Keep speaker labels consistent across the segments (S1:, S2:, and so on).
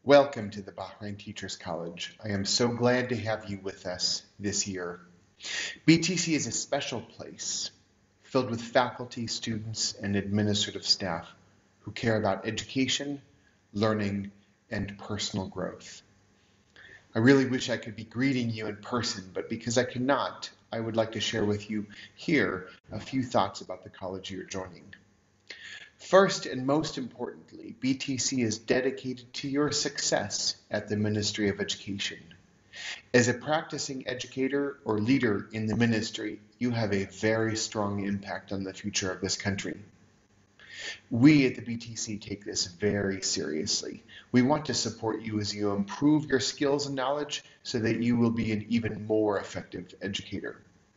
S1: Welcome to the Bahrain Teachers College. I am so glad to have you with us this year. BTC is a special place filled with faculty, students, and administrative staff who care about education, learning, and personal growth. I really wish I could be greeting you in person, but because I cannot, I would like to share with you here a few thoughts about the college you're joining. First and most importantly, BTC is dedicated to your success at the Ministry of Education. As a practicing educator or leader in the ministry, you have a very strong impact on the future of this country. We at the BTC take this very seriously. We want to support you as you improve your skills and knowledge so that you will be an even more effective educator.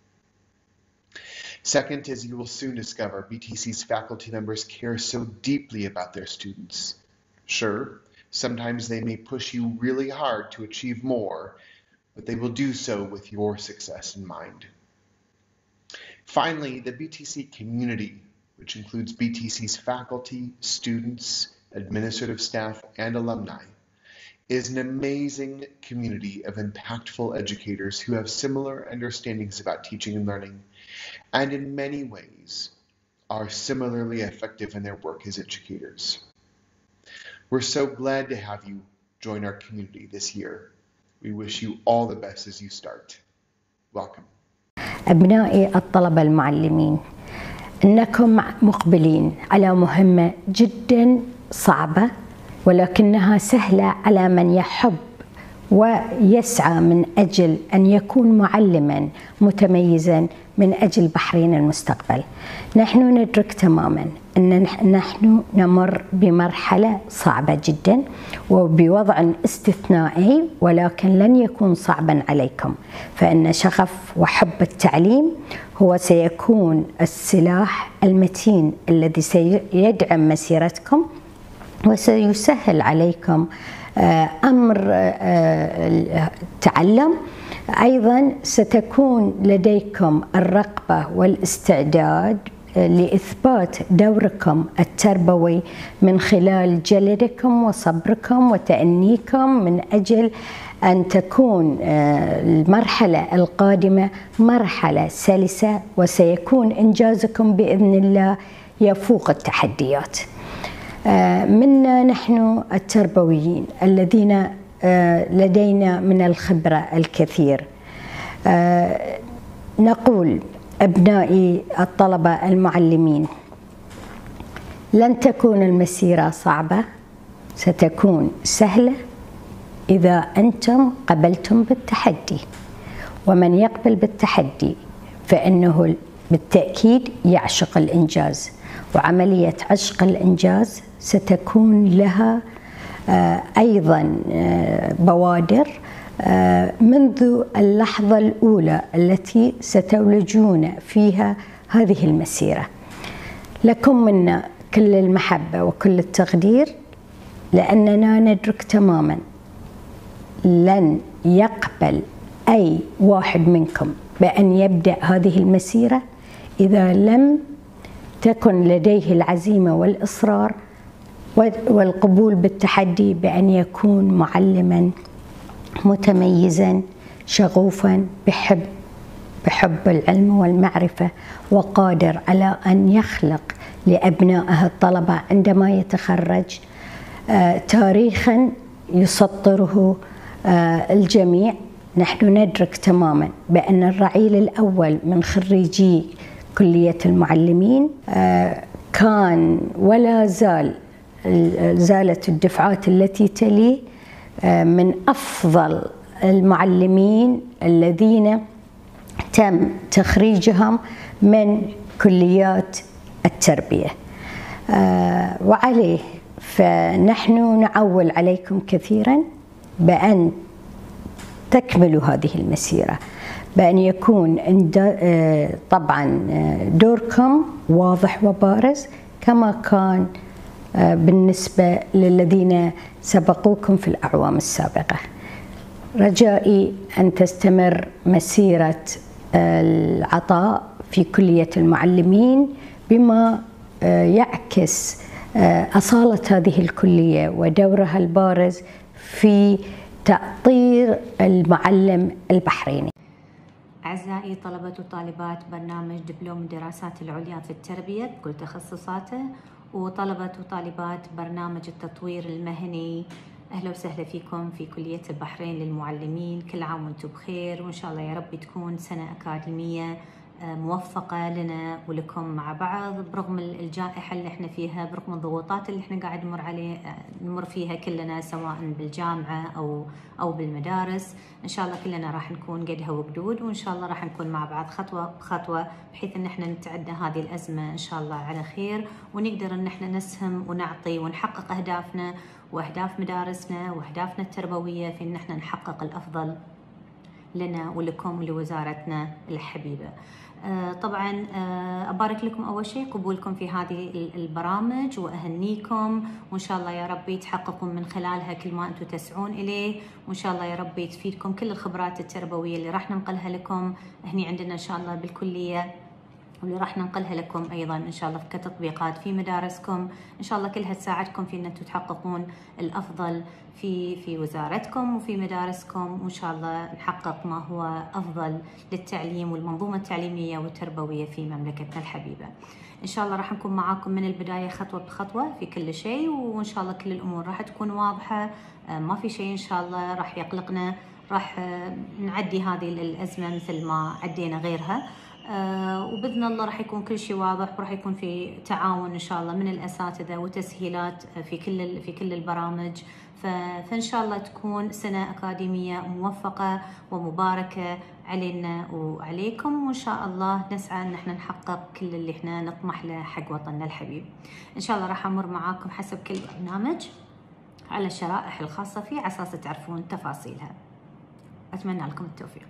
S1: Second, as you will soon discover, BTC's faculty members care so deeply about their students. Sure, sometimes they may push you really hard to achieve more, but they will do so with your success in mind. Finally, the BTC community, which includes BTC's faculty, students, administrative staff, and alumni, is an amazing community of impactful educators who have similar understandings about teaching and learning, and in many ways are similarly effective in their work as educators. We're so glad to have you join our community this year. We wish you all the best as you start. Welcome.
S2: أبنائي الطلبة المعلمين، إنكم مقبلين على مهمة جدا صعبة ولكنها سهلة على من يحب ويسعى من أجل أن يكون معلماً متميزاً من أجل بحرين المستقبل. نحن ندرك تماماً أن نحن نمر بمرحلة صعبة جداً وبوضع استثنائي، ولكن لن يكون صعباً عليكم، فإن شغف وحب التعليم هو سيكون السلاح المتين الذي سيدعم مسيرتكم وسيسهل عليكم أمر التعلم. أيضاً ستكون لديكم الرغبة والاستعداد لإثبات دوركم التربوي من خلال جلدكم وصبركم وتأنيكم من أجل أن تكون المرحلة القادمة مرحلة سلسة، وسيكون إنجازكم بإذن الله يفوق التحديات. منا نحن التربويين الذين لدينا من الخبرة الكثير، نقول أبنائي الطلبة المعلمين، لن تكون المسيرة صعبة، ستكون سهلة إذا أنتم قبلتم بالتحدي، ومن يقبل بالتحدي فإنه بالتأكيد يعشق الإنجاز، وعملية عشق الإنجاز ستكون لها أيضاً بوادر منذ اللحظة الأولى التي ستولجون فيها هذه المسيرة. لكم منا كل المحبة وكل التقدير، لأننا ندرك تماماً لن يقبل أي واحد منكم بأن يبدأ هذه المسيرة إذا لم تكن لديه العزيمة والإصرار والقبول بالتحدي بأن يكون معلماً متميزاً شغوفاً بحب العلم والمعرفة، وقادر على أن يخلق لأبنائه الطلبة عندما يتخرج تاريخاً يسطره الجميع. نحن ندرك تماماً بأن الرعيل الأول من خريجي كلية المعلمين كان ولا زالت الدفعات التي تلي من أفضل المعلمين الذين تم تخريجهم من كليات التربية، وعليه فنحن نعول عليكم كثيرا بأن تكملوا هذه المسيرة، بأن يكون طبعا دوركم واضح وبارز كما كان بالنسبة للذين سبقوكم في الأعوام السابقة. رجائي أن تستمر مسيرة العطاء في كلية المعلمين بما يعكس أصالة هذه الكلية ودورها البارز في تأطير المعلم البحريني.
S3: أعزائي طلبة وطالبات برنامج دبلوم الدراسات العليا في التربية بكل تخصصاته، وطلبة وطالبات برنامج التطوير المهني، أهلا وسهلا فيكم في كلية البحرين للمعلمين. كل عام وانتم بخير، وإن شاء الله يا رب تكون سنة أكاديمية موفقة لنا ولكم مع بعض، برغم الجائحة اللي احنا فيها، برغم الضغوطات اللي احنا قاعد نمر فيها كلنا، سواء بالجامعة أو بالمدارس. إن شاء الله كلنا راح نكون قدها وقدود، وإن شاء الله راح نكون مع بعض خطوة بخطوة، بحيث إن احنا نتعدى هذه الأزمة إن شاء الله على خير، ونقدر إن احنا نسهم ونعطي ونحقق أهدافنا وأهداف مدارسنا وأهدافنا التربوية، في إن احنا نحقق الأفضل لنا ولكم ولوزارتنا الحبيبة. طبعا أبارك لكم أول شيء قبولكم في هذه البرامج، وأهنيكم، وإن شاء الله يا ربي تحققون من خلالها كل ما أنتم تسعون إليه، وإن شاء الله يا ربي تفيدكم كل الخبرات التربوية اللي راح ننقلها لكم هني عندنا إن شاء الله بالكلية، واللي راح ننقلها لكم أيضا إن شاء الله كتطبيقات في مدارسكم. إن شاء الله كلها تساعدكم في أن أنتم تحققون الأفضل في وزارتكم وفي مدارسكم، وإن شاء الله نحقق ما هو أفضل للتعليم والمنظومة التعليمية والتربوية في مملكتنا الحبيبة. إن شاء الله راح نكون معاكم من البداية خطوة بخطوة في كل شيء، وإن شاء الله كل الأمور راح تكون واضحة، ما في شيء إن شاء الله راح يقلقنا، راح نعدي هذه الأزمة مثل ما عدينا غيرها، وبإذن الله راح يكون كل شيء واضح، وراح يكون في تعاون إن شاء الله من الأساتذة وتسهيلات في كل البرامج. فإن شاء الله تكون سنة أكاديمية موفقة ومباركة علينا وعليكم، وإن شاء الله نسعى أن احنا نحقق كل اللي احنا نطمح له حق وطننا الحبيب. إن شاء الله راح أمر معاكم حسب كل برنامج على الشرائح الخاصة فيه، على أساس تعرفون تفاصيلها. أتمنى لكم التوفيق.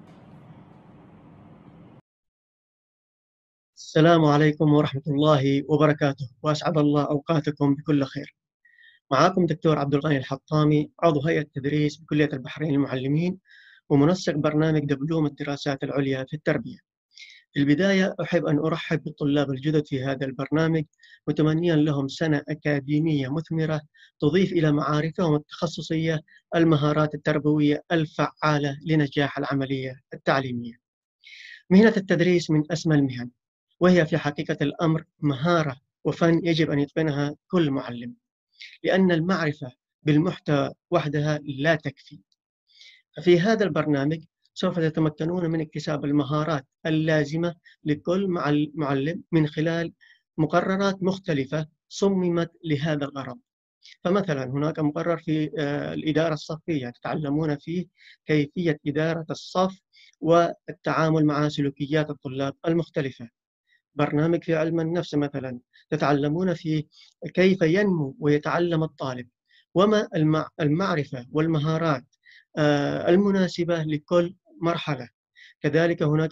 S4: السلام عليكم ورحمة الله وبركاته، وأسعد الله أوقاتكم بكل خير. معكم دكتور عبد الغني الحطامي، عضو هيئة التدريس بكلية البحرين للمعلمين، ومنسق برنامج دبلوم الدراسات العليا في التربية. في البداية أحب أن أرحب بالطلاب الجدد في هذا البرنامج، متمنيا لهم سنة أكاديمية مثمرة تضيف إلى معارفهم التخصصية المهارات التربوية الفعالة لنجاح العملية التعليمية. مهنة التدريس من أسمى المهن، وهي في حقيقة الأمر مهارة وفن يجب أن يتقنها كل معلم، لأن المعرفة بالمحتوى وحدها لا تكفي. ففي هذا البرنامج سوف تتمكنون من اكتساب المهارات اللازمة لكل معلم من خلال مقررات مختلفة صممت لهذا الغرض. فمثلا هناك مقرر في الإدارة الصفية، تتعلمون فيه كيفية إدارة الصف والتعامل مع سلوكيات الطلاب المختلفة. برنامج في علم النفس مثلا، تتعلمون فيه كيف ينمو ويتعلم الطالب، وما المعرفة والمهارات المناسبة لكل مرحلة. كذلك هناك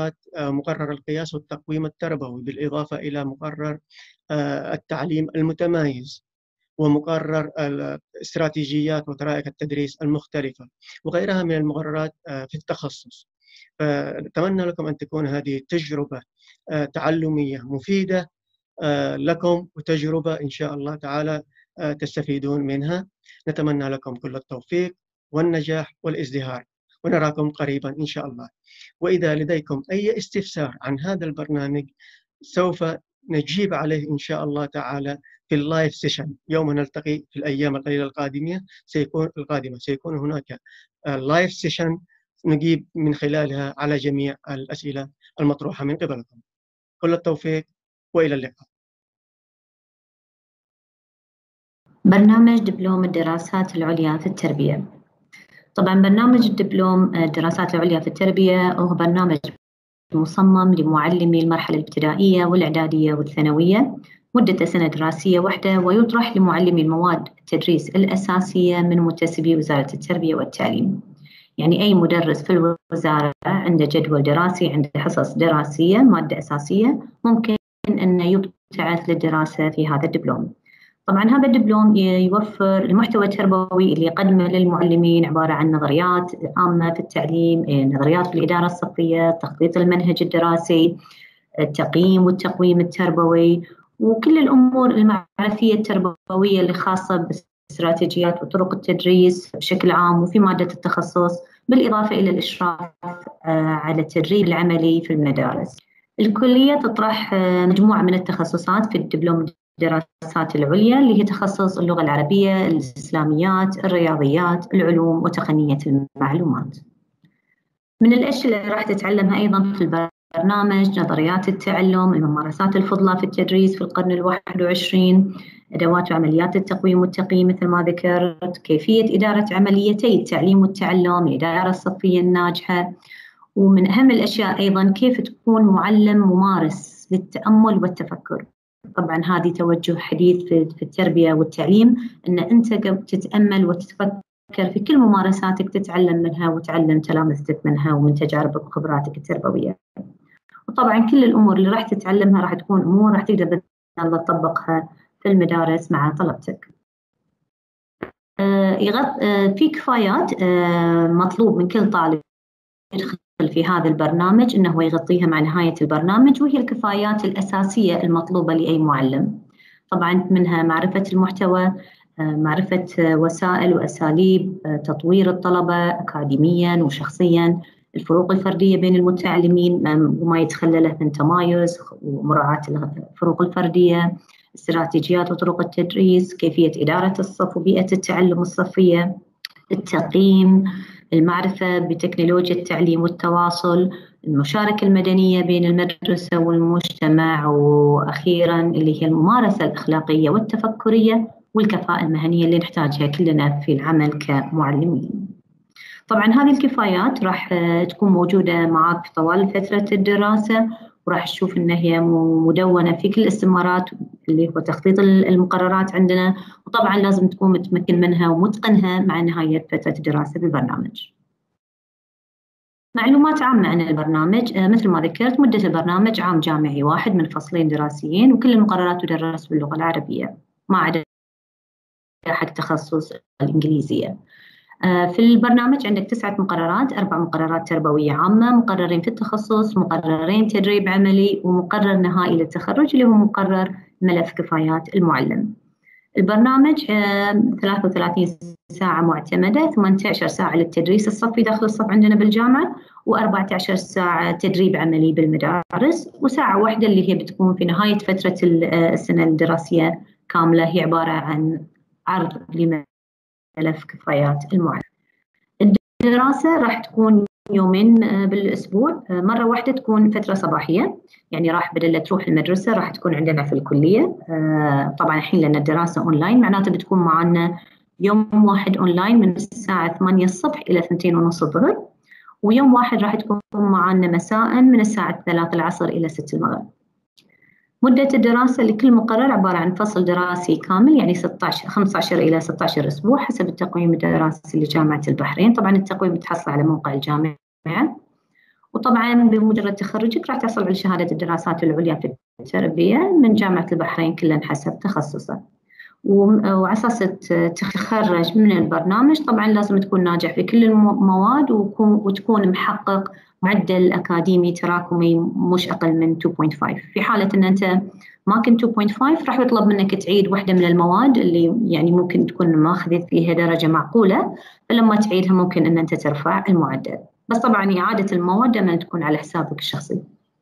S4: مقرر القياس والتقويم التربوي، بالإضافة إلى مقرر التعليم المتمايز، ومقرر الاستراتيجيات وطرائق التدريس المختلفة، وغيرها من المقررات في التخصص. فنتمنى لكم أن تكون هذه تجربة تعلمية مفيدة لكم، وتجربة إن شاء الله تعالى تستفيدون منها. نتمنى لكم كل التوفيق والنجاح والازدهار، ونراكم قريبا إن شاء الله. وإذا لديكم أي استفسار عن هذا البرنامج سوف نجيب عليه إن شاء الله تعالى في اللايف سيشن. يوم نلتقي في الأيام القليلة القادمة سيكون هناك لايف سيشن نجيب من خلالها على جميع الأسئلة المطروحة من قبلكم. كل التوفيق وإلى اللقاء.
S3: برنامج دبلوم الدراسات العليا في التربية. طبعا برنامج الدبلوم الدراسات العليا في التربية هو برنامج مصمم لمعلمي المرحلة الابتدائية والإعدادية والثانوية، مدة سنة دراسية واحدة، ويطرح لمعلمي المواد التدريس الأساسية من منتسبي وزارة التربية والتعليم. يعني أي مدرس في الوزارة عنده جدول دراسي، عنده حصص دراسية، مادة أساسية، ممكن أن يبتعث للدراسة في هذا الدبلوم. طبعا هذا الدبلوم يوفر المحتوى التربوي اللي يقدمه للمعلمين، عبارة عن نظريات عامة في التعليم، نظريات في الإدارة الصفية، تخطيط المنهج الدراسي، التقييم والتقويم التربوي، وكل الأمور المعرفية التربوية اللي خاصة استراتيجيات وطرق التدريس بشكل عام وفي مادة التخصص، بالإضافة إلى الإشراف على التدريب العملي في المدارس. الكلية تطرح مجموعة من التخصصات في الدبلوم الدراسات العليا اللي هي تخصص اللغة العربية، الإسلاميات، الرياضيات، العلوم وتقنية المعلومات. من الأشياء اللي راح تتعلمها أيضا في البرنامج نظريات التعلم، الممارسات الفضلى في التدريس في القرن ال21، أدوات وعمليات التقويم والتقييم مثل ما ذكرت، كيفية إدارة عمليتي التعليم والتعلم، الإدارة الصفية الناجحة، ومن أهم الأشياء أيضا كيف تكون معلم ممارس للتأمل والتفكر. طبعا هذه توجه حديث في التربية والتعليم، أن أنت تتأمل وتتفكر في كل ممارساتك، تتعلم منها وتعلم تلامذتك منها ومن تجاربك وخبراتك التربوية. وطبعا كل الأمور اللي راح تتعلمها راح تكون أمور راح تقدر بإذن الله تطبقها في المدارس مع طلبتك. في كفايات مطلوب من كل طالب يدخل في هذا البرنامج أنه يغطيها مع نهاية البرنامج، وهي الكفايات الأساسية المطلوبة لأي معلم. طبعا منها معرفة المحتوى، معرفة وسائل وأساليب تطوير الطلبة أكاديمياً وشخصياً، الفروق الفردية بين المتعلمين وما يتخلله من تمايز ومراعاة الفروق الفردية، استراتيجيات وطرق التدريس، كيفية إدارة الصف وبيئة التعلم الصفية، التقييم، المعرفة بتكنولوجيا التعليم والتواصل، المشاركة المدنية بين المدرسة والمجتمع، وأخيراً اللي هي الممارسة الأخلاقية والتفكرية والكفاءة المهنية اللي نحتاجها كلنا في العمل كمعلمين. طبعاً هذه الكفايات راح تكون موجودة معك طوال فترة الدراسة، وراح تشوف إن هي مدونة في كل الاستمارات اللي هو تخطيط المقررات عندنا، وطبعاً لازم تكون متمكن منها ومتقنها مع نهاية فترة الدراسة بالبرنامج. معلومات عامة عن البرنامج، مثل ما ذكرت مدة البرنامج عام جامعي واحد من فصلين دراسيين، وكل المقررات تدرس باللغة العربية ما عدا حق تخصص الإنجليزية. في البرنامج عندك 9 مقررات، 4 مقررات تربوية عامة، مقررين في التخصص، مقررين تدريب عملي، ومقرر نهائي للتخرج اللي هو مقرر ملف كفايات المعلم. البرنامج 33 ساعة معتمدة، 18 ساعة للتدريس الصفي داخل الصف عندنا بالجامعة، و14 ساعة تدريب عملي بالمدارس، وساعة واحدة اللي هي بتكون في نهاية فترة السنة الدراسية كاملة، هي عبارة عن عرض لملف كفايات المعلم. الدراسة راح تكون يومين بالأسبوع، مرة واحدة تكون فترة صباحية، يعني راح بدل لا تروح المدرسة راح تكون عندنا في الكلية. طبعا الحين لأن الدراسة أونلاين معناته بتكون معنا يوم واحد أونلاين من الساعة 8 الصبح إلى 2:30 الظهر، ويوم واحد راح تكون معنا مساء من الساعة 3 العصر إلى 6 المغرب. مدة الدراسة لكل مقرر عبارة عن فصل دراسي كامل، يعني 15 إلى 16 أسبوع حسب التقويم الدراسي لجامعة البحرين. طبعا التقويم بتحصل على موقع الجامعة، وطبعا بمجرد تخرجك راح تحصل على شهادة الدراسات العليا في التربية من جامعة البحرين كلا حسب تخصصه. وعلى أساس تتخرج من البرنامج طبعا لازم تكون ناجح في كل المواد وتكون محقق معدل أكاديمي تراكمي مش أقل من 2.5. في حالة أن أنت ما كنت 2.5 راح يطلب منك تعيد واحدة من المواد اللي يعني ممكن تكون ما أخذت فيها درجة معقولة، فلما تعيدها ممكن أن أنت ترفع المعدل، بس طبعا إعادة المواد دائما تكون على حسابك الشخصي.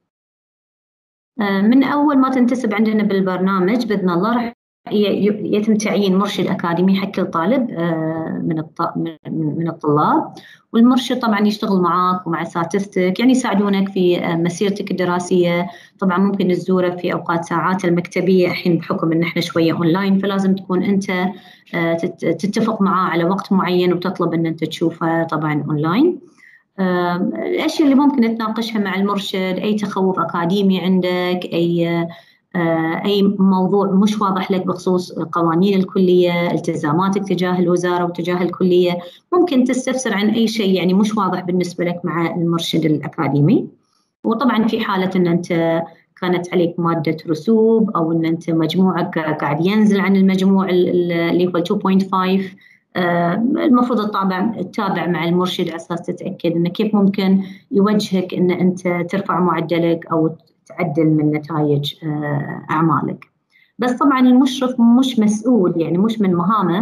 S3: من أول ما تنتسب عندنا بالبرنامج بإذن الله راح يتم تعيين مرشد أكاديمي حق كل طالب من الطلاب، والمرشد طبعا يشتغل معك ومع أساتذتك، يعني يساعدونك في مسيرتك الدراسية. طبعا ممكن تزوره في أوقات ساعات المكتبية، الحين بحكم إن إحنا شوية أونلاين فلازم تكون أنت تتفق معاه على وقت معين وتطلب إن أنت تشوفه طبعا أونلاين. الأشياء اللي ممكن تناقشها مع المرشد، أي تخوف أكاديمي عندك، أي موضوع مش واضح لك بخصوص قوانين الكلية، التزاماتك تجاه الوزارة وتجاه الكلية، ممكن تستفسر عن أي شيء يعني مش واضح بالنسبة لك مع المرشد الأكاديمي. وطبعا في حالة أن أنت كانت عليك مادة رسوب أو أن أنت مجموعك قاعد ينزل عن المجموع اللي هو 2.5، المفروض تتابع مع المرشد على أساس تتأكد أنه كيف ممكن يوجهك أن أنت ترفع معدلك أو تعدل من نتائج أعمالك. بس طبعا المشرف مش مسؤول، يعني مش من مهامه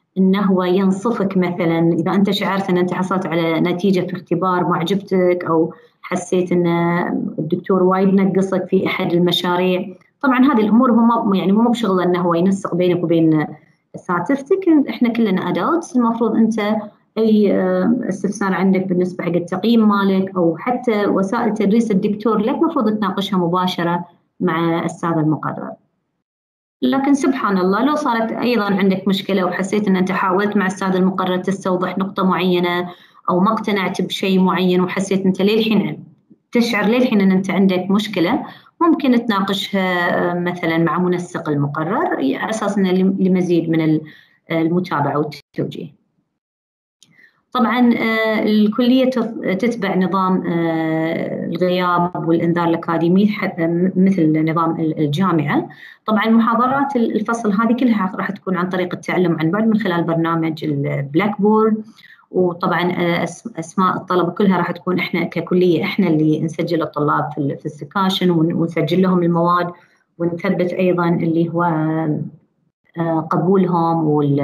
S3: انه هو ينصفك. مثلا اذا انت شعرت ان انت حصلت على نتيجه في اختبار ما عجبتك، او حسيت ان الدكتور وايد نقصك في احد المشاريع، طبعا هذه الامور هو يعني مو بشغله انه هو ينسق بينك وبين اساتذتك. احنا كلنا ادلتس، المفروض انت اي استفسار عندك بالنسبه حق التقييم مالك او حتى وسائل تدريس الدكتور لك، المفروض تناقشها مباشره مع الاستاذ المقرر. لكن سبحان الله لو صارت أيضا عندك مشكلة وحسيت أن أنت حاولت مع الأستاذ المقرر تستوضح نقطة معينة، أو ما اقتنعت بشيء معين وحسيت أنت للحين تشعر للحين أن أنت عندك مشكلة، ممكن تناقشها مثلا مع منسق المقرر على أساس أنه لمزيد من المتابعة والتوجيه. طبعا الكلية تتبع نظام الغياب والإنذار الأكاديمي مثل نظام الجامعة. طبعا محاضرات الفصل هذه كلها راح تكون عن طريق التعلم عن بعد من خلال برنامج البلاك بورد، وطبعا أسماء الطلبة كلها راح تكون إحنا ككلية إحنا اللي نسجل الطلاب في السكاشن ونسجل لهم المواد، ونثبت أيضا اللي هو قبولهم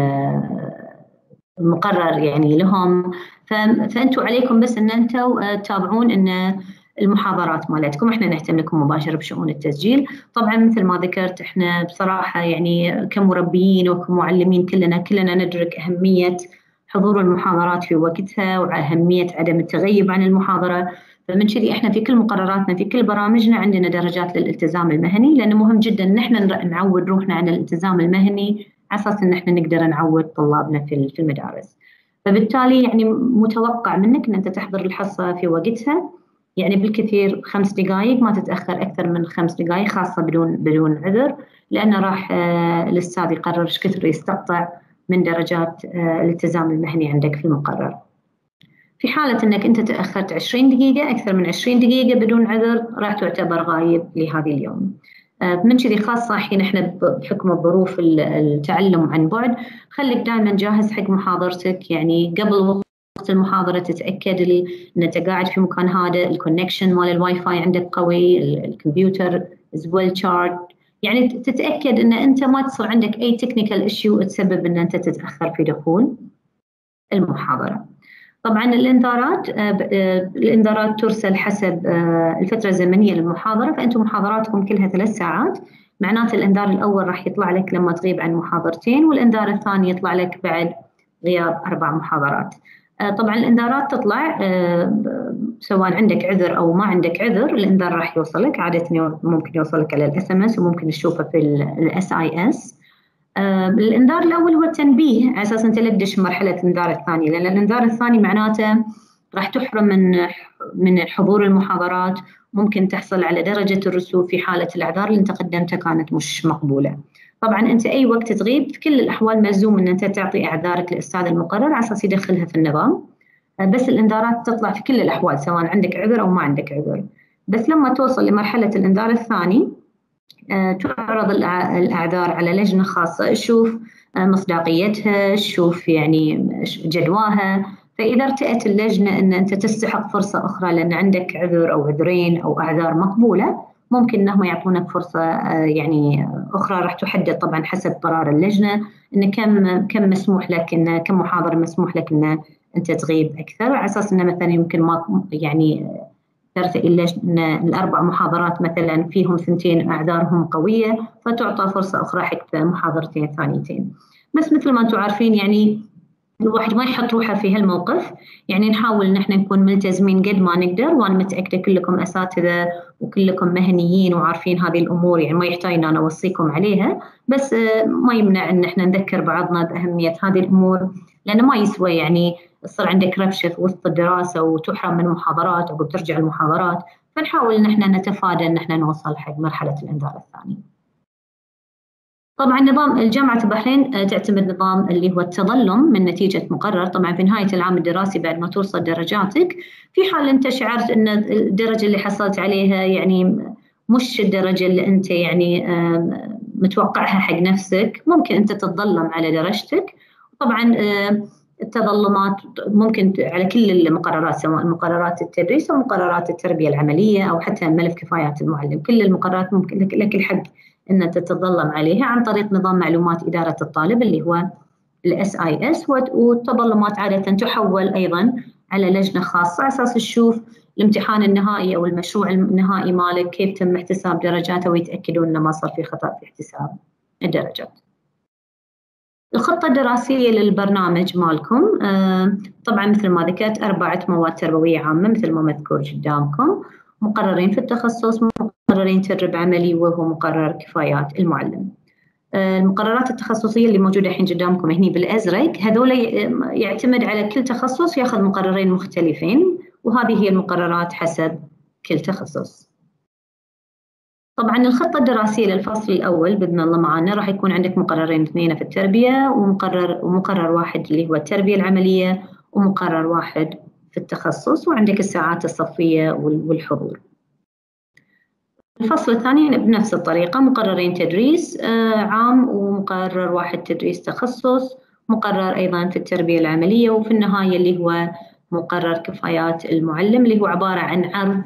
S3: المقرر يعني لهم. فأنتوا عليكم بس أن أنتوا تتابعون أن المحاضرات مالتكم إحنا نهتم لكم مباشرة بشؤون التسجيل. طبعا مثل ما ذكرت إحنا بصراحة يعني كمربيين وكمعلمين كلنا ندرك أهمية حضور المحاضرات في وقتها وأهمية عدم التغيب عن المحاضرة. فمن كذي إحنا في كل مقرراتنا في كل برامجنا عندنا درجات للالتزام المهني، لأنه مهم جدا إن إحنا نعود روحنا عن الالتزام المهني على أساس إن إحنا نقدر نعود طلابنا في المدارس. فبالتالي يعني متوقع منك إن أنت تحضر الحصة في وقتها، يعني بالكثير 5 دقائق، ما تتأخر أكثر من 5 دقائق، خاصة بدون عذر، لأنه راح الأستاذ يقرر إيش كثر يستقطع من درجات الالتزام المهني عندك في المقرر. في حالة أنك أنت تأخرت 20 دقيقة، أكثر من 20 دقيقة بدون عذر، راح تعتبر غايب لهذه اليوم. من كذي خاصة حين إحنا بحكم الظروف التعلم عن بعد، خليك دائما جاهز حق محاضرتك. يعني قبل وقت المحاضرة تتأكد إن أنت قاعد في مكان هادئ، الكونكشن مال الواي فاي عندك قوي، الكمبيوتر is well charged، يعني تتأكد إن أنت ما تصير عندك أي تكنيكال إيشيو تسبب إن أنت تتأخر في دخول المحاضرة. طبعا الإنذارات ترسل حسب الفترة الزمنية للمحاضرة، فأنتم محاضراتكم كلها 3 ساعات، معناته الإنذار الأول راح يطلع لك لما تغيب عن محاضرتين، والإنذار الثاني يطلع لك بعد غياب 4 محاضرات. طبعا الإنذارات تطلع سواء عندك عذر أو ما عندك عذر، الإنذار راح يوصلك عادة، ممكن يوصلك على الSMS وممكن تشوفه في الSIS. الإنذار الأول هو التنبيه على أساس أنت لا تدش مرحلة الإنذار الثاني، لأن الإنذار الثاني معناته راح تحرم من حضور المحاضرات، ممكن تحصل على درجة الرسوب في حالة الأعذار اللي أنت قدمتها كانت مش مقبولة. طبعا أنت أي وقت تغيب في كل الأحوال ملزوم أن أنت تعطي أعذارك للأستاذ المقرر على أساس يدخلها في النظام. بس الإنذارات تطلع في كل الأحوال سواء عندك عذر أو ما عندك عذر. بس لما توصل لمرحلة الإنذار الثاني تعرض الأعذار على لجنة خاصة تشوف مصداقيتها، تشوف يعني جدواها. فإذا ارتأت اللجنة أن أنت تستحق فرصة أخرى لأن عندك عذر أو عذرين أو أعذار مقبولة، ممكن أنهم يعطونك فرصة يعني أخرى، راح تحدد طبعا حسب قرار اللجنة إن كم مسموح لك، إن كم محاضرة مسموح لك إن أنت تغيب أكثر، على أساس إنه مثلا يمكن ما يعني ترتئي اللجنة ال4 محاضرات مثلا فيهم 2 أعذارهم قوية، فتعطى فرصة أخرى حق محاضرتين ثانيتين. بس مثل ما أنتم عارفين يعني الواحد ما يحط روحه في هالموقف، يعني نحاول نحن نكون ملتزمين قد ما نقدر، وأنا متأكدة كلكم أساتذة وكلكم مهنيين وعارفين هذه الأمور، يعني ما يحتاج أن أنا أوصيكم عليها، بس ما يمنع أن احنا نذكر بعضنا بأهمية هذه الأمور، لأنه ما يسوى يعني تصير عندك ربشة في وسط الدراسة وتحرم من المحاضرات أو ترجع المحاضرات. فنحاول أن احنا نتفادى أن احنا نوصل حق مرحلة الإنذار الثاني. طبعا نظام الجامعة البحرين تعتمد نظام اللي هو التظلم من نتيجة مقرر. طبعا في نهاية العام الدراسي بعد ما توصل درجاتك، في حال أنت شعرت أن الدرجة اللي حصلت عليها يعني مش الدرجة اللي أنت يعني متوقعها حق نفسك، ممكن أنت تتظلم على درجتك. طبعا التظلمات ممكن على كل المقررات، سواء مقررات التدريس أو مقررات التربية العملية أو حتى ملف كفايات المعلم، كل المقررات ممكن لك الحق أن تتظلم عليها عن طريق نظام معلومات إدارة الطالب اللي هو SIS، والتظلمات عادة تحول أيضا على لجنة خاصة على أساس تشوف الامتحان النهائي أو المشروع النهائي مالك كيف تم احتساب درجاته، ويتأكدون أنه ما صار في خطأ في احتساب الدرجات. الخطة الدراسية للبرنامج مالكم طبعا مثل ما ذكرت 4 مواد تربوية عامة مثل ما مذكور قدامكم، مقررين في التخصص، مقررين تدريب عملي، وهو مقرر كفايات المعلم. المقررات التخصصية اللي موجودة الحين قدامكم هني بالأزرق، هذول يعتمد على كل تخصص ياخذ مقررين مختلفين، وهذه هي المقررات حسب كل تخصص. طبعا الخطة الدراسية للفصل الأول بإذن الله معنا راح يكون عندك مقررين 2 في التربية، ومقرر واحد اللي هو التربية العملية، ومقرر واحد في التخصص، وعندك الساعات الصفية والحضور. الفصل الثاني بنفس الطريقة، مقررين تدريس عام، ومقرر واحد تدريس تخصص، مقرر أيضا في التربية العملية، وفي النهاية اللي هو مقرر كفايات المعلم، اللي هو عبارة عن عرض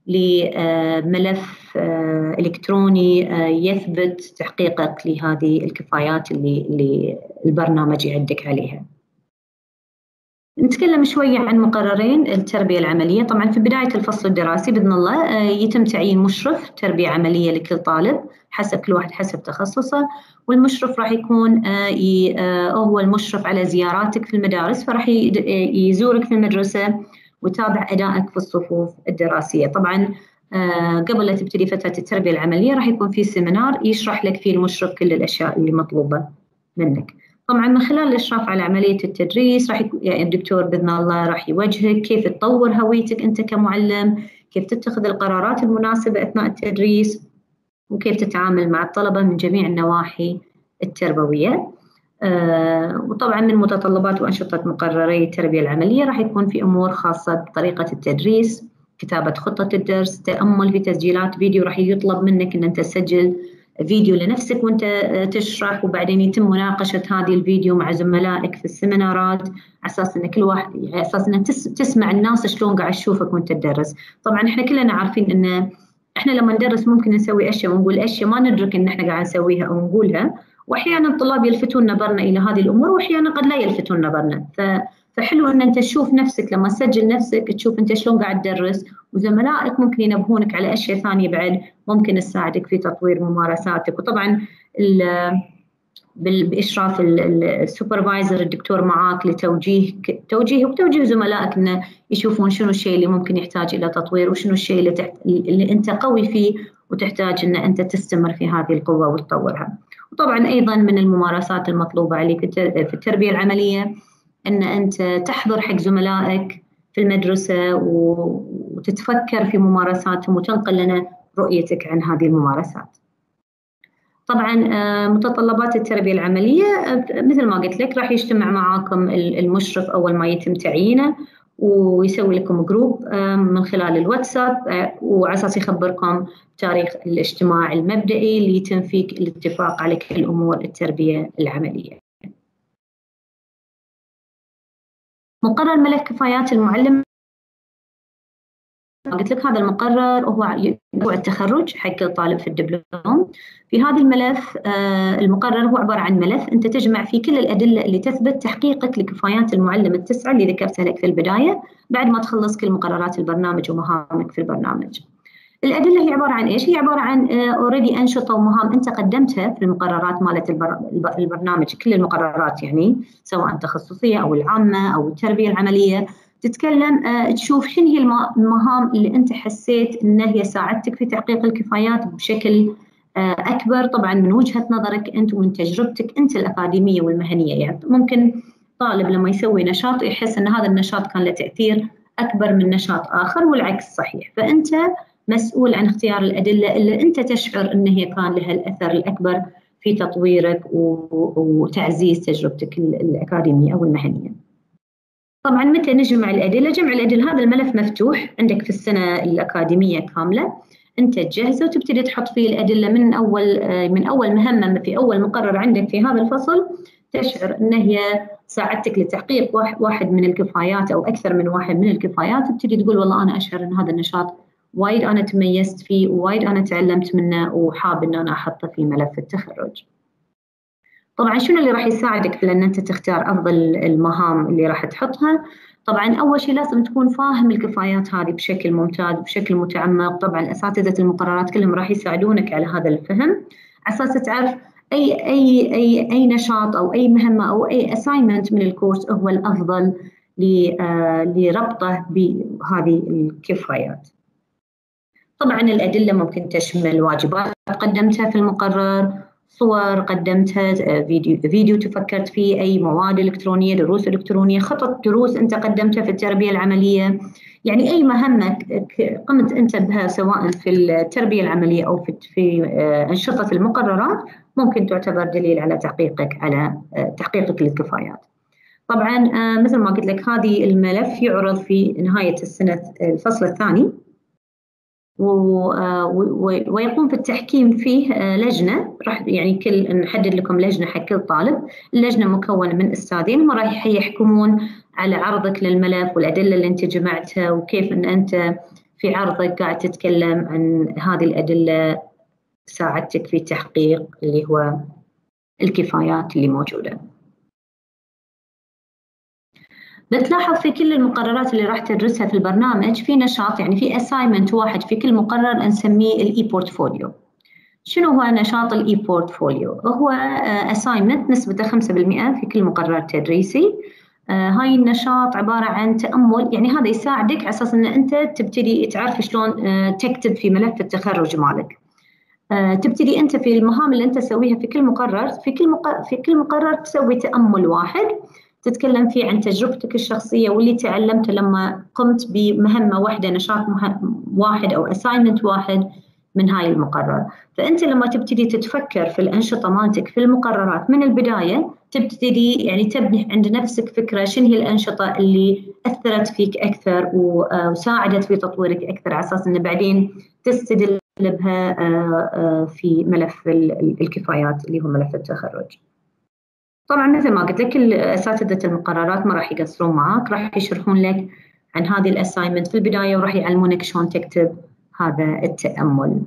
S3: لملف إلكتروني يثبت تحقيقك لهذه الكفايات اللي البرنامج يعدك عليها. نتكلم شوية عن مقررين التربية العملية. طبعا في بداية الفصل الدراسي بإذن الله يتم تعيين مشرف تربية عملية لكل طالب حسب كل واحد حسب تخصصه، والمشرف راح يكون هو المشرف على زياراتك في المدارس، فراح يزورك في المدرسة ويتابع أدائك في الصفوف الدراسية. طبعا قبل لا تبتدي فترة التربية العملية راح يكون في سيمينار يشرح لك فيه المشرف كل الأشياء اللي مطلوبة منك. طبعا من خلال الإشراف على عملية التدريس يعني الدكتور بإذن الله راح يوجهك كيف تطور هويتك أنت كمعلم، كيف تتخذ القرارات المناسبة أثناء التدريس، وكيف تتعامل مع الطلبة من جميع النواحي التربوية. وطبعا من متطلبات وأنشطة مقرري التربية العملية راح يكون في أمور خاصة بطريقة التدريس، كتابة خطة الدرس، تأمل في تسجيلات فيديو، راح يطلب منك أن أنت تسجل فيديو لنفسك وانت تشرح، وبعدين يتم مناقشة هذه الفيديو مع زملائك في السيمينارات على اساس ان كل واحد على اساس ان تسمع الناس شلون قاعد تشوفك وانت تدرس. طبعا احنا كلنا عارفين ان احنا لما ندرس ممكن نسوي اشياء ونقول اشياء ما ندرك ان احنا قاعد نسويها او نقولها، واحيانا الطلاب يلفتون نظرنا الى هذه الامور واحيانا قد لا يلفتون نظرنا. فحلو ان انت تشوف نفسك لما تسجل نفسك تشوف انت شلون قاعد تدرس، وزملائك ممكن ينبهونك على اشياء ثانيه بعد ممكن تساعدك في تطوير ممارساتك. وطبعا باشراف السوبرفايزر الدكتور معاك لتوجيهك وتوجيه زملائك انه يشوفون شنو الشيء اللي ممكن يحتاج الى تطوير، وشنو الشيء اللي انت قوي فيه وتحتاج ان انت تستمر في هذه القوه وتطورها. وطبعا ايضا من الممارسات المطلوبه عليك في التربيه العمليه ان انت تحضر حق زملائك في المدرسه وتتفكر في ممارساتهم وتنقل لنا رؤيتك عن هذه الممارسات. طبعا متطلبات التربيه العمليه مثل ما قلت لك راح يجتمع معاكم المشرف اول ما يتم تعيينه ويسوي لكم جروب من خلال الواتساب وعلى اساس يخبركم تاريخ الاجتماع المبدئي اللي يتم فيه الاتفاق على كل امور التربيه العمليه. مقرر ملف كفايات المعلم قلت لك هذا المقرر هو التخرج حق الطالب في الدبلوم. في هذا الملف المقرر هو عبارة عن ملف أنت تجمع فيه كل الأدلة اللي تثبت تحقيقك لكفايات المعلم ال9 اللي ذكرتها لك في البداية بعد ما تخلص كل مقررات البرنامج ومهامك في البرنامج. الأدلة هي عبارة عن إيش؟ هي عبارة عن already أنشطة ومهام أنت قدمتها في المقررات مالت البرنامج، كل المقررات يعني سواء تخصصية أو العامة أو التربية العملية، تتكلم تشوف شنو هي المهام اللي أنت حسيت إن هي ساعدتك في تحقيق الكفايات بشكل أكبر، طبعا من وجهة نظرك أنت ومن تجربتك أنت الأكاديمية والمهنية. يعني ممكن طالب لما يسوي نشاط يحس إن هذا النشاط كان له تأثير أكبر من نشاط آخر والعكس صحيح، فأنت مسؤول عن اختيار الأدلة اللي أنت تشعر أن هي كان لها الأثر الأكبر في تطويرك وتعزيز تجربتك الأكاديمية أو المهنية. طبعا متى نجمع الأدلة؟ جمع الأدلة هذا الملف مفتوح عندك في السنة الأكاديمية كاملة، أنت تجهزه وتبتدي تحط فيه الأدلة من أول مهمة في أول مقرر عندك في هذا الفصل تشعر أن هي ساعدتك لتحقيق واحد من الكفايات أو أكثر من واحد من الكفايات، تبتدي تقول والله أنا أشعر أن هذا النشاط وايد أنا تميزت فيه ووايد أنا تعلمت منه وحاب أن أنا أحطه في ملف التخرج. طبعا شنو اللي راح يساعدك على ان انت تختار افضل المهام اللي راح تحطها؟ طبعا اول شيء لازم تكون فاهم الكفايات هذه بشكل ممتاز بشكل متعمق. طبعا اساتذه المقررات كلهم راح يساعدونك على هذا الفهم، على اساس تعرف اي نشاط او اي مهمه او اي اساينمنت من الكورس هو الافضل لربطه بهذه الكفايات. طبعا الادله ممكن تشمل واجبات قدمتها في المقرر، صور قدمتها، فيديو تفكرت فيه، اي مواد الكترونيه، دروس الكترونيه، خطط دروس انت قدمتها في التربيه العمليه. يعني اي مهمه قمت انت بها سواء في التربيه العمليه او في انشطه المقررات ممكن تعتبر دليل على تحقيقك للكفايات. طبعا مثل ما قلت لك هذه الملف يعرض في نهايه السنه الفصل الثاني، ويقوم في التحكيم فيه لجنة. راح يعني نحدد لكم لجنة حق كل طالب. اللجنة مكونة من أستاذين هم راح يحكمون على عرضك للملف والأدلة اللي أنت جمعتها، وكيف أن أنت في عرضك قاعد تتكلم عن هذه الأدلة ساعدتك في تحقيق اللي هو الكفايات اللي موجودة. بتلاحظ في كل المقررات اللي راح تدرسها في البرنامج في نشاط، يعني في assignment واحد في كل مقرر نسميه الإي بورتفوليو. شنو هو نشاط الإي بورتفوليو؟ هو assignment نسبته 5% في كل مقرر تدريسي. هاي النشاط عبارة عن تأمل، يعني هذا يساعدك على أساس أن أنت تبتدي تعرف شلون تكتب في ملف التخرج مالك. تبتدي أنت في المهام اللي أنت تسويها في كل مقرر، في كل مقرر تسوي تأمل واحد تتكلم فيه عن تجربتك الشخصية واللي تعلمته لما قمت بمهمة واحدة، نشاط واحد أو assignment واحد من هاي المقرر. فأنت لما تبتدي تتفكر في الأنشطة مالتك في المقررات من البداية تبتدي يعني تبني عند نفسك فكرة شنو هي الأنشطة اللي أثرت فيك أكثر وساعدت في تطويرك أكثر، على أساس أنه بعدين تستدل بها في ملف الكفايات اللي هو ملف التخرج. طبعا مثل ما قلت لك أساتذة المقررات ما راح يقصرون معاك، راح يشرحون لك عن هذه الأسايمنت في البداية وراح يعلمونك شلون تكتب هذا التأمل.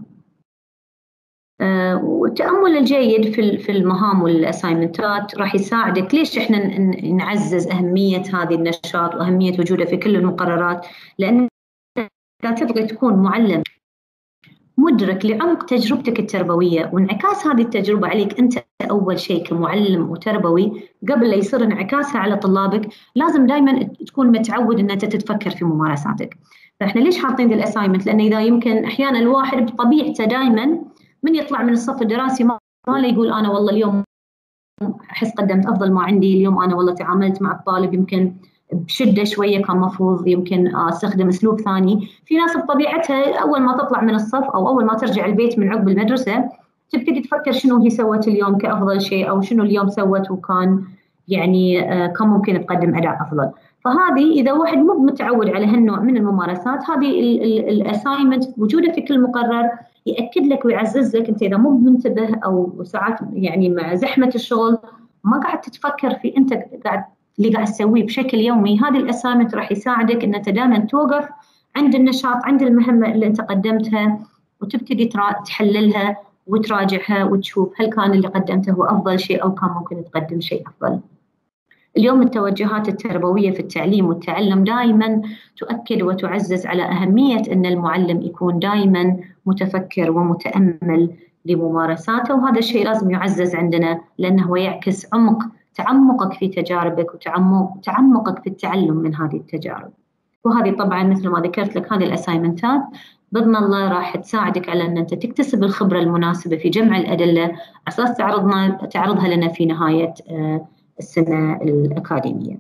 S3: والتأمل الجيد في المهام والأسايمنتات راح يساعدك. ليش احنا نعزز أهمية هذه النشاط وأهمية وجوده في كل المقررات؟ لأن إذا تبغي تكون معلم مدرك لعمق تجربتك التربوية وانعكاس هذه التجربة عليك أنت أول شيء كمعلم وتربوي، قبل لا يصير انعكاسها على طلابك لازم دائما تكون متعود أن أنت تتفكر في ممارساتك. فإحنا ليش حاطين ذا الأسايمنت؟ لأن إذا يمكن أحيانا الواحد بطبيعته دائما من يطلع من الصف الدراسي ما يقول أنا والله اليوم أحس قدمت أفضل ما عندي، اليوم أنا والله تعاملت مع الطالب يمكن بشدة شوية كان مفروض يمكن استخدم اسلوب ثاني. في ناس بطبيعتها اول ما تطلع من الصف او اول ما ترجع البيت من عقب المدرسة تبتدي تفكر شنو هي سوت اليوم كافضل شيء او شنو اليوم سوت وكان يعني كان ممكن تقدم اداء افضل. فهذه اذا واحد مو متعود على هالنوع من الممارسات، هذه الاساينمنت وجوده في كل مقرر ياكد لك ويعزز لك. انت اذا مو منتبه او ساعات يعني مع زحمة الشغل ما قاعد تتفكر في انت اللي قاعد تسويه بشكل يومي، هذه الأسايمنت راح يساعدك أن أنت دائما توقف عند النشاط عند المهمة اللي أنت قدمتها وتبتدي تحللها وتراجعها وتشوف هل كان اللي قدمته هو أفضل شيء أو كان ممكن تقدم شيء أفضل. اليوم التوجهات التربوية في التعليم والتعلم دائما تؤكد وتعزز على أهمية أن المعلم يكون دائما متفكر ومتأمل لممارساته، وهذا الشيء لازم يعزز عندنا لأنه يعكس تعمقك في تجاربك وتعمقك في التعلم من هذه التجارب. وهذه طبعا مثل ما ذكرت لك هذه الأسايمنتات بإذن الله راح تساعدك على أن أنت تكتسب الخبرة المناسبة في جمع الأدلة على أساس تعرضها لنا في نهاية السنة الأكاديمية.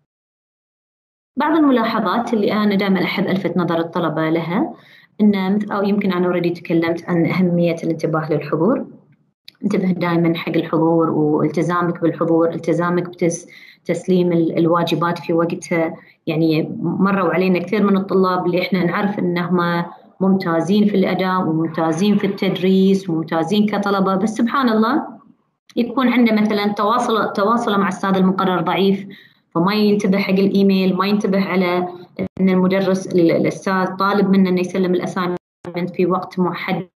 S3: بعض الملاحظات اللي أنا دائما أحب ألفت نظر الطلبة لها إن أو يمكن أنا أوريدي تكلمت عن أهمية الانتباه للحضور. انتبه دائما حق الحضور والتزامك بالحضور، التزامك بتسليم الواجبات في وقتها. يعني مروا علينا كثير من الطلاب اللي احنا نعرف انهم ممتازين في الاداء وممتازين في التدريس وممتازين كطلبه، بس سبحان الله يكون عنده مثلا تواصله مع استاذ المقرر ضعيف، فما ينتبه حق الايميل، ما ينتبه على ان المدرس الاستاذ طالب منه انه يسلم الاسايمنت في وقت محدد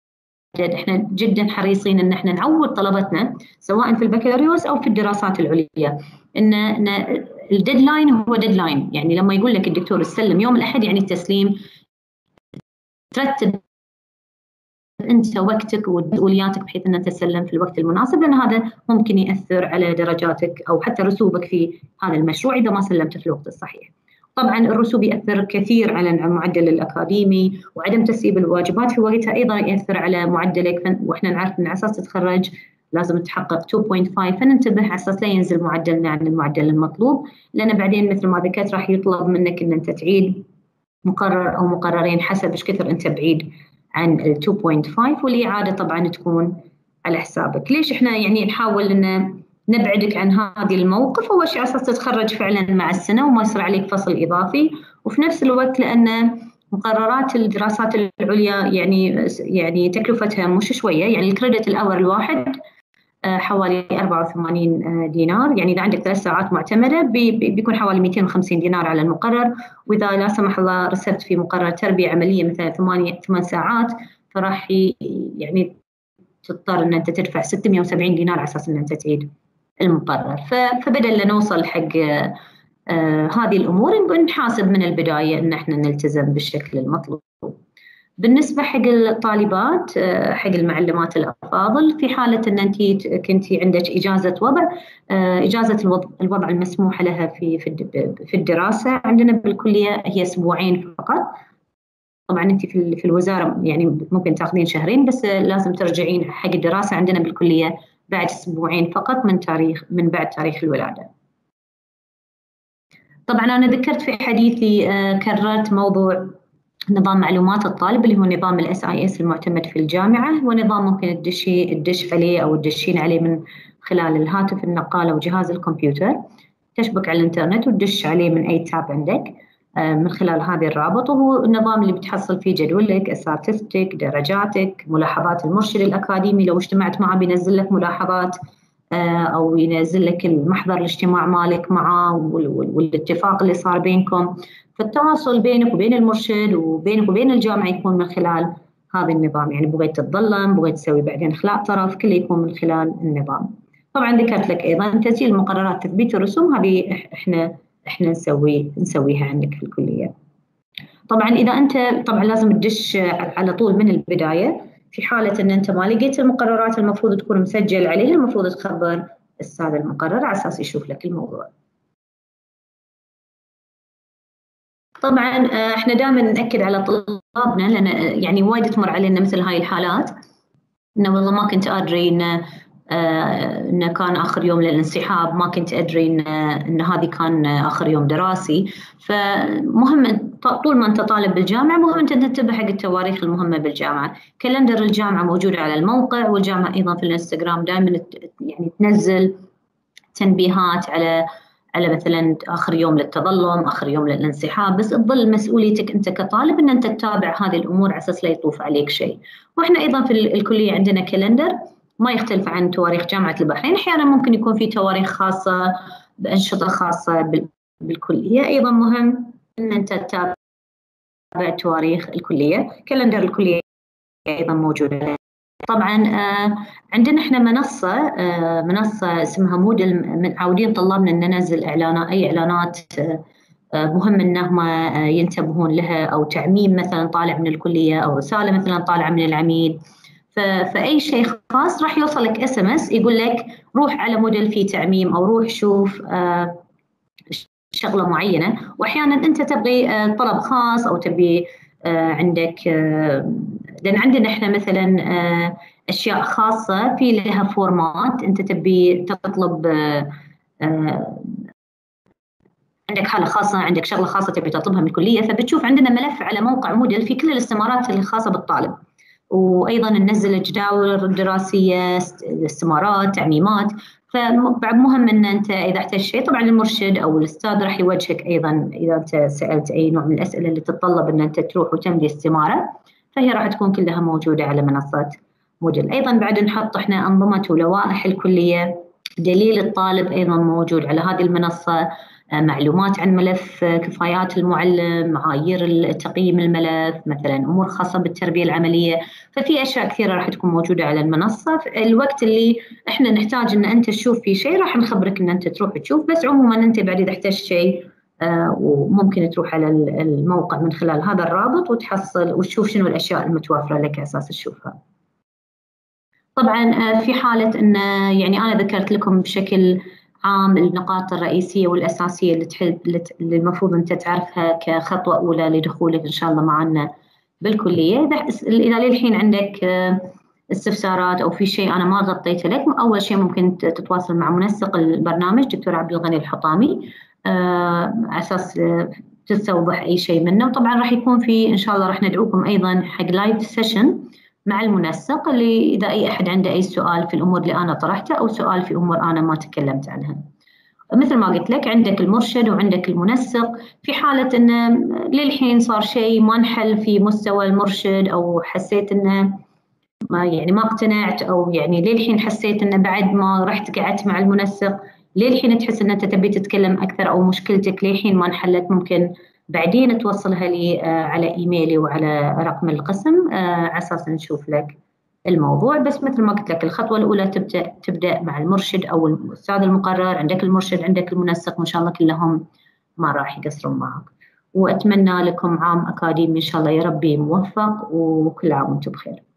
S3: احنا جدا حريصين ان احنا نعود طلبتنا سواء في البكالوريوس او في الدراسات العليا ان الديدلاين هو ديدلاين، يعني لما يقول لك الدكتور السلم يوم الاحد يعني التسليم، ترتب انت وقتك ومسؤولياتك بحيث ان انت تسلم في الوقت المناسب، لان هذا ممكن ياثر على درجاتك او حتى رسوبك في هذا المشروع اذا ما سلمته في الوقت الصحيح. طبعا الرسوب ياثر كثير على المعدل الاكاديمي، وعدم تسليم الواجبات في وقتها ايضا ياثر على معدلك، واحنا نعرف ان على اساس تتخرج لازم تحقق 2.5، فننتبه على اساس لا ينزل معدلنا عن المعدل المطلوب، لان بعدين مثل ما ذكرت راح يطلب منك ان انت تعيد مقرر او مقررين حسب ايش كثر انت بعيد عن ال 2.5، والاعاده طبعا تكون على حسابك. ليش احنا يعني نحاول ان نبعدك عن هذه الموقف؟ اول شيء على اساس تتخرج فعلا مع السنه وما يصير عليك فصل اضافي، وفي نفس الوقت لان مقررات الدراسات العليا يعني تكلفتها مش شويه، يعني الكريدت الاور الواحد حوالي 84 دينار، يعني إذا عندك 3 ساعات معتمدة بيكون حوالي 250 دينار على المقرر، وإذا لا سمح الله رسبت في مقرر تربية عملية مثلا 8 ساعات فراح يعني تضطر أن أنت تدفع 670 دينار على أساس أن أنت تعيد المقرر. فبدل لا نوصل حق هذه الأمور نحاسب من البداية أن احنا نلتزم بالشكل المطلوب. بالنسبة حق الطالبات حق المعلمات الأفاضل، في حالة أن أنت كنتي عندك إجازة وضع، إجازة الوضع المسموح لها في الدراسة عندنا بالكلية هي 2 أسبوع فقط. طبعا أنت في الوزارة يعني ممكن تاخذين 2 شهر، بس لازم ترجعين حق الدراسة عندنا بالكلية بعد 2 أسبوع فقط من بعد تاريخ الولادة. طبعا أنا ذكرت في حديثي كررت موضوع نظام معلومات الطالب اللي هو نظام SIS المعتمد في الجامعة، هو نظام ممكن تدش عليه أو تدشين عليه من خلال الهاتف النقال أو جهاز الكمبيوتر، تشبك على الإنترنت وتدش عليه من أي تاب عندك من خلال هذا الرابط، وهو النظام اللي بتحصل فيه جدولك، أساتذتك، درجاتك، ملاحظات المرشد الأكاديمي لو اجتمعت معه بينزل لك ملاحظات أو ينزل لك المحضر الاجتماع مالك معه والاتفاق اللي صار بينكم. فالتواصل بينك وبين المرشد وبينك وبين الجامعة يكون من خلال هذا النظام، يعني بغيت تتظلم بغيت تسوي بعدين إخلاء طرف كله يكون من خلال النظام. طبعا ذكرت لك أيضا تسجيل المقررات تثبيت الرسوم، هذه إحنا نسويها عندك في الكلية. طبعا إذا أنت طبعا لازم تدش على طول من البداية، في حالة أن أنت ما لقيت المقررات المفروض تكون مسجل عليها، المفروض تخبر السادة المقرر على أساس يشوف لك الموضوع. طبعا احنا دائما نأكد على طلابنا، لأن يعني وايد تمر علينا مثل هاي الحالات، إنه والله ما كنت أدري إنه كان آخر يوم للانسحاب، ما كنت أدري إن هذه كان آخر يوم دراسي. فمهم طول ما أنت طالب بالجامعة مهم أنت تنتبه حق التواريخ المهمة بالجامعة. كالندر الجامعة موجود على الموقع، والجامعة أيضا في الانستغرام دائما يعني تنزل تنبيهات على مثلا آخر يوم للتظلم، آخر يوم للانسحاب، بس تظل مسؤوليتك أنت كطالب أن أنت تتابع هذه الأمور على أساس لا يطوف عليك شيء. وإحنا أيضا في الكلية عندنا كالندر ما يختلف عن تواريخ جامعة البحرين، أحيانا ممكن يكون في تواريخ خاصة بأنشطة خاصة بالكلية. أيضا مهم أن أنت تتابع تواريخ الكلية، كالندر الكلية أيضا موجودة. طبعا عندنا احنا منصة اسمها مودل، متعودين طلابنا ان ننزل اي اعلانات مهم انهم ينتبهون لها، او تعميم مثلا طالع من الكلية، او رسالة مثلا طالعة من العميد. فاي شيء خاص راح يوصلك SMS يقول لك روح على مودل في تعميم، او روح شوف شغلة معينة. واحيانا انت تبغي طلب خاص او تبي عندك لأن عندنا إحنا مثلا أشياء خاصة في لها فورمات أنت تبي تطلب، عندك حالة خاصة، عندك شغلة خاصة تبي تطلبها من الكلية، فبتشوف عندنا ملف على موقع مودل في كل الاستمارات الخاصة بالطالب، وأيضا ننزل الجداول الدراسية، استمارات، تعميمات. فبعد مهم أن أنت إذا احتجت شيء طبعا المرشد أو الأستاذ راح يوجهك أيضا إذا أنت سألت أي نوع من الأسئلة اللي تتطلب أن أنت تروح وتملي استمارة، فهي راح تكون كلها موجودة على منصة مودل. أيضا بعد نحط إحنا أنظمة ولوائح الكلية، دليل الطالب أيضا موجود على هذه المنصة، معلومات عن ملف كفايات المعلم، معايير تقييم الملف، مثلا أمور خاصة بالتربية العملية. ففي أشياء كثيرة راح تكون موجودة على المنصة. الوقت اللي إحنا نحتاج إن أنت تشوف فيه شيء راح نخبرك إن أنت تروح تشوف، بس عموما أنت بعد إذا احتجت شيء وممكن تروح على الموقع من خلال هذا الرابط وتحصل وتشوف شنو الأشياء المتوفرة لك أساس تشوفها. طبعا في حالة أن يعني أنا ذكرت لكم بشكل عام النقاط الرئيسية والأساسية اللي المفروض أنت تعرفها كخطوة أولى لدخولك إن شاء الله معنا بالكلية. إذا للحين عندك استفسارات أو في شيء أنا ما غطيته لك، أول شيء ممكن تتواصل مع منسق البرنامج دكتور عبد الغني الحطامي على أساس تستوضح أي شيء منه. وطبعا راح يكون في إن شاء الله راح ندعوكم أيضا حق لايف سيشن مع المنسق، اللي إذا أي أحد عنده أي سؤال في الأمور اللي أنا طرحتها أو سؤال في أمور أنا ما تكلمت عنها. مثل ما قلت لك عندك المرشد وعندك المنسق. في حالة أن للحين صار شيء ما انحل في مستوى المرشد أو حسيت أنه ما اقتنعت، أو يعني للحين حسيت أنه بعد ما رحت قعدت مع المنسق للحين تحس أن أنت تبي تتكلم أكثر أو مشكلتك للحين ما انحلت، ممكن بعدين توصلها لي على إيميلي وعلى رقم القسم على أساس نشوف لك الموضوع. بس مثل ما قلت لك الخطوة الأولى تبدأ مع المرشد أو الأستاذ المقرر. عندك المرشد عندك المنسق، وإن شاء الله كلهم ما راح يقصرون معك. وأتمنى لكم عام أكاديمي إن شاء الله يا ربي موفق، وكل عام وأنتم بخير.